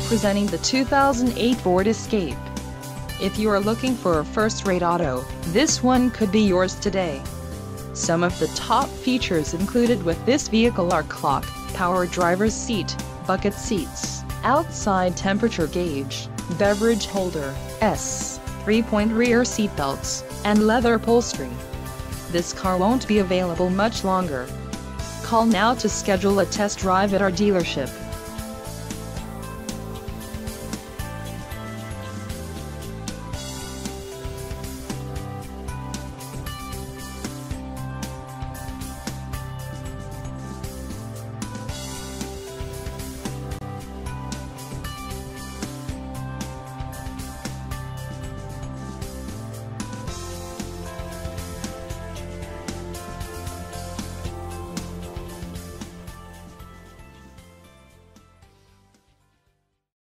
presenting the 2008 Ford Escape. If you are looking for a first-rate auto, this one could be yours today. Some of the top features included with this vehicle are clock, power driver's seat, bucket seats, outside temperature gauge, beverage holder, 3-point rear seat belts, and leather upholstery. This car won't be available much longer. Call now to schedule a test drive at our dealership.